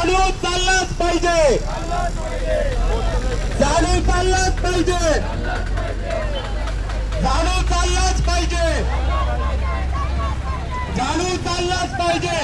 चालू चाललाच पाहिजे, चालू चाललाच पाहिजे, चालू चाललाच पाहिजे, चालू चाललाच पाहिजे।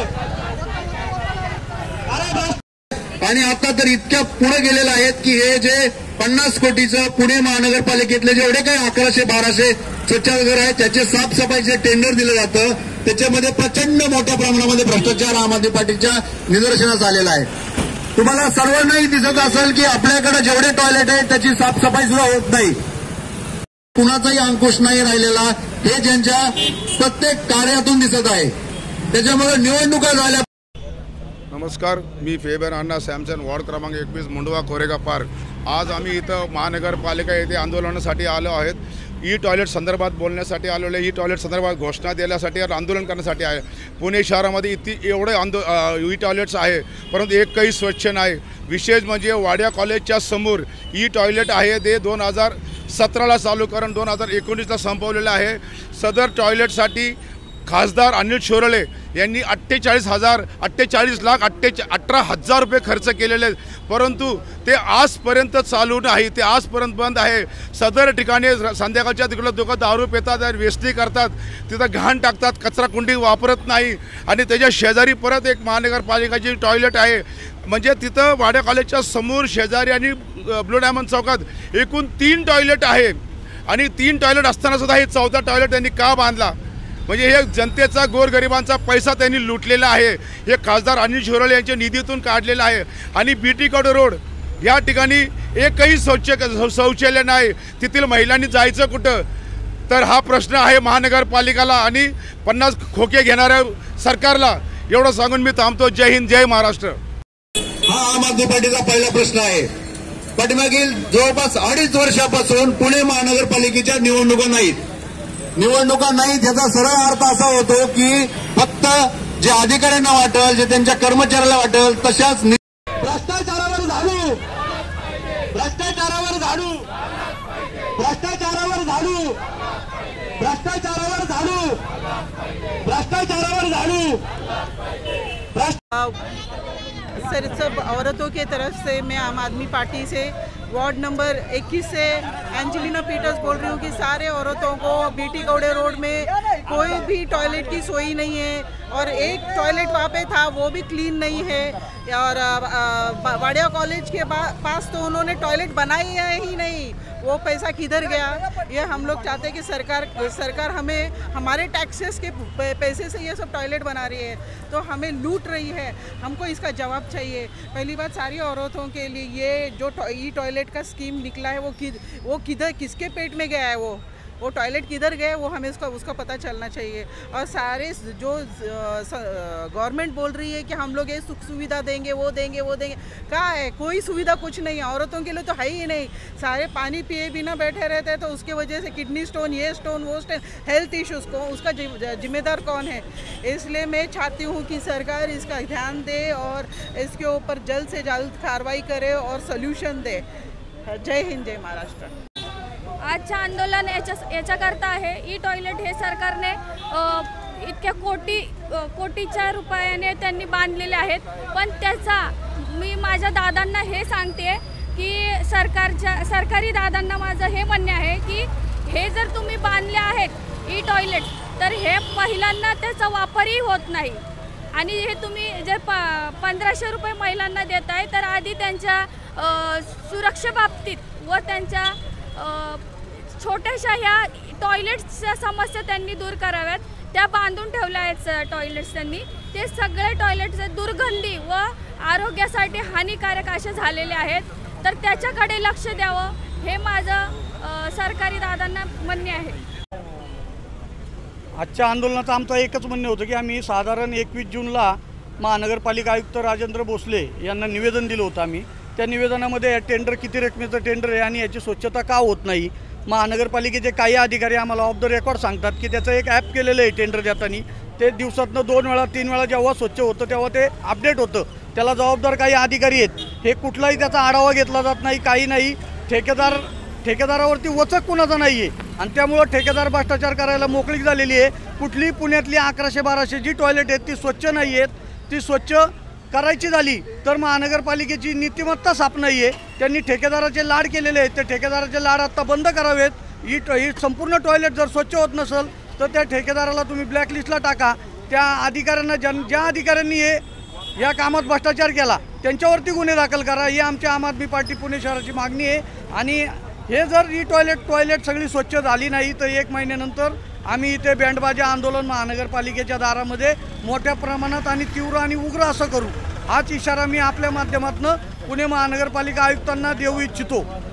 आणि आता तर इतक्या पुढे गेलेले आहेत की हे जे 50 कोटीचं पुणे महानगरपालिकेतले जेवढे काही 1100-1200 स्वच्छतागृह आहेत त्याचे साफसफाईचे टेंडर दिलं जातं, त्याच्यामध्ये प्रचंड मोठ्या प्रमाणामध्ये भ्रष्टाचार आम आदमी पार्टीच्या निदर्शनास आलेला आहे। तुम्हाला सर्वांनाही दिसत असेल की आपल्याकडे जेवढे टॉयलेट आहेत त्याची साफसफाई सुद्धा होत नाही, कुणाचाही अंकुश नाही राहिलेला, हे ज्यांच्या प्रत्येक कार्यातून दिसत आहे। त्याच्यामुळे निवडणुका झाल्या। नमस्कार, मी फेबर अण्णा सॅमसन, वार्ड क्रमांक 21 मुंडवा कोरेगाव पार्क। आज आम्ही इथं महानगरपालिका येथे आंदोलनासाठी आलो आहेत। ई टॉयलेट संदर्भात बोलण्यासाठी आलेलो आहे, ई टॉयलेट संदर्भात घोषणा देण्यासाठी आंदोलन करण्यासाठी आहे। पुणे शहरामध्ये एवढे ई टॉयलेट्स आहे परंतु एकही स्वच्छ नाही। विशेष म्हणजे वाड्या कॉलेजच्या समोर ई टॉयलेट आहे ते 2017ला चालू करून 2019ला संपवलेलं आहे। सदर टॉयलेटसाठी खासदार अनिल शोरळे यांनी 48,18,18,000 रुपये खर्च केलेले आहेत, परंतु ते आजपर्यंत चालू नाही, ते आजपर्यंत बंद आहे। सदर ठिकाणी संध्याकाळच्या तिकडे लोक दारू पितात, वेस्टी करतात, तिथं घाण टाकतात, कचरा कुंडी वापरत नाही आणि त्याच्या शेजारी परत एक महानगरपालिकाची टॉयलेट आहे। म्हणजे तिथं वाड्या कॉलेजच्या समोर शेजारी आणि ब्लू डायमंड चौकात एकूण 3 टॉयलेट आहे आणि 3 टॉयलेट असताना सुद्धा हे 4था टॉयलेट त्यांनी का बांधला? म्हणजे हे जनतेचा गोरगरिबांचा पैसा त्यांनी लुटलेला आहे। हे खासदार अनिल शोरळे यांच्या निधीतून काढलेला आहे आणि बीटी कड रोड या ठिकाणी एकही शौचालय नाही, तिथील महिलांनी जायचं कुठं? तर हा प्रश्न आहे महानगरपालिकाला आणि 50 खोके घेणाऱ्या सरकारला। एवढं सांगून मी थांबतो। जय हिंद, जय महाराष्ट्र। हा आम आदमी पार्टीचा पहिला प्रश्न आहे। पाठीमागील जवळपास 2.5 वर्षापासून पुणे महानगरपालिकेच्या निवडणुका नाहीत, याचा सरळ अर्थ असा होतो की फक्त जे अधिकाऱ्यांना वाटेल, जे त्यांच्या कर्मचाऱ्याला वाटेल तशाच भ्रष्टाचारावर झाडू, भ्रष्टाचारावर झाडू, भ्रष्टाचारावर झाडू, भ्रष्टाचारावर झाडू, भ्रष्टाचारावर झाडू। सर, सब औरतों के तरफ से मैं आम आदमी पार्टी से वार्ड नंबर 21 से एंजेलिना पीटर्स बोल रही हूँ कि सारे औरतों को बीटी कौड़े रोड में कोई भी टॉयलेट की सोई नहीं है और एक टॉयलेट वहाँ पे था वो भी क्लीन नहीं है। और वाडिया कॉलेज के पास तो उन्होंने टॉयलेट बनाई है ही नहीं, वो पैसा किधर गया? ये हम लोग चाहते हैं कि सरकार हमें हमारे टैक्सेस के पैसे से ये सब टॉयलेट बना रही है, तो हमें लूट रही है। हमको इसका जवाब चाहिए। पहली बात, सारी औरतों के लिए ये जो ई टॉयलेट का स्कीम निकला है वो किधर, किसके पेट में गया है? वो टॉयलेट किधर गए वो हमें उसका पता चलना चाहिए। और सारे जो गवर्नमेंट बोल रही है कि हम लोग ये सुख सुविधा देंगे, वो देंगे, कहाँ है? कोई सुविधा कुछ नहीं है, औरतों के लिए तो है ही नहीं। सारे पानी पिए बिना बैठे रहते हैं, तो उसके वजह से किडनी स्टोन, ये स्टोन, वो स्टोन, हेल्थ इश्यूज़ को उसका जिम्मेदार कौन है? इसलिए मैं चाहती हूँ कि सरकार इसका ध्यान दे और इसके ऊपर जल्द से जल्द कार्रवाई करे और सोल्यूशन दे। जय हिंद, जय महाराष्ट्र। आजचं आंदोलन याच्याकरता आहे। ई टॉयलेट हे सरकारने इतक्या कोटीच्या रुपयाने त्यांनी बांधलेले आहेत, पण त्याचा मी माझ्या दादांना हे सांगते की सरकारी दादांना माझं हे म्हणणे आहे की हे जर तुम्ही बांधले आहेत ई टॉयलेट तर हे महिलांना त्याचा वापरही होत नाही आणि हे तुम्ही जर 1500 रुपये महिलांना देताय तर आधी त्यांच्या सुरक्षेबाबतीत व त्यांच्या छोट्याशा ह्या टॉयलेट्सच्या समस्या त्यांनी दूर कराव्यात। त्या बांधून ठेवल्या आहेत टॉयलेट्स त्यांनी, ते सगळे टॉयलेट्स दुर्गंधी व आरोग्यासाठी हानिकारक असे झालेले आहेत, तर त्याच्याकडे लक्ष द्यावं हे माझं सरकारी दादांना म्हणणे आहे। आजच्या आंदोलनाचं आमचं एकच म्हणणे होतं की आम्ही साधारण 21 जूनला महानगरपालिका आयुक्त राजेंद्र भोसले यांना निवेदन दिलं होतं। आम्ही त्या निवेदनामध्ये टेंडर किती रकमेचं टेंडर आहे आणि याची स्वच्छता का होत नाही, महानगरपालिकेचे काही अधिकारी आम्हाला ऑफ द रेकॉर्ड सांगतात की त्याचं एक ॲप केलेलं आहे टेंडर देताना, ते दिवसातनं 2 वेळा 3 वेळा जेव्हा स्वच्छ होतं तेव्हा ते अपडेट होतं, त्याला जबाबदार काही अधिकारी आहेत, हे कुठलाही त्याचा आढावा घेतला जात नाही, काही नाही। ठेकेदारावरती वचक कुणाचा नाही आहे आणि त्यामुळं ठेकेदार भ्रष्टाचार करायला मोकळीक झालेली आहे। कुठली पुण्यातली 1100-1200 जी टॉयलेट आहेत ती स्वच्छ नाही आहेत, ती स्वच्छ करायची झाली तर महानगरपालिकेची नीतिमत्ता साफ नाही आहे. त्यांनी ठेकेदाराचे लाड केलेले आहेत. ते ठेकेदाराचे लाड आत्ता बंद करावेत. ही संपूर्ण टॉयलेट जर स्वच्छ होत नसेल तर त्या ठेकेदाराला तुम्ही ब्लॅकलिस्टला टाका. त्या अधिकाऱ्यांना ज्या अधिकाऱ्यांनी या कामात भ्रष्टाचार केला त्यांच्यावरती गुन्हे दाखल करा. ही आमची आम आदमी पार्टी पुणे शहराची मागणी आहे. आणि हे जर ही टॉयलेट सगळी स्वच्छ झाली नाही तर 1 महिन्यानंतर आम्ही इथे बँडबाजा आंदोलन महानगरपालिकेच्या दारामध्ये मोठ्या प्रमाणात आणि तीव्र आणि उग्र असं करू. हाच इशारा मी आपल्या माध्यमातून पुणे महानगरपालिका आयुक्तांना देऊ इच्छितो.